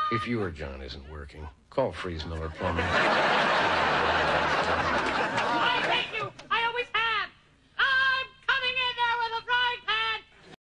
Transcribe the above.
If your John isn't working, call Friesemueller Plumbing.